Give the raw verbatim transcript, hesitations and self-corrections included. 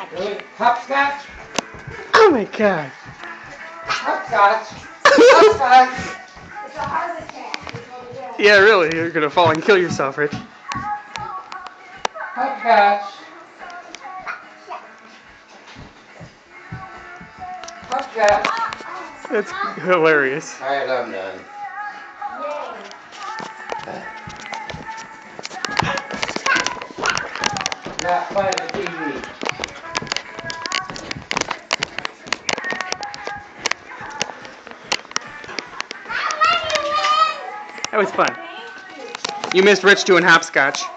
Really? Hopscotch? Oh my god. Hopscotch? Hopscotch? It's a heart attack. Yeah, really, you're gonna fall and kill yourself, Rich. Hopscotch? Hopscotch? That's hilarious. Alright, I'm done. Not playing the T V. That was fun. You missed Rich doing hopscotch.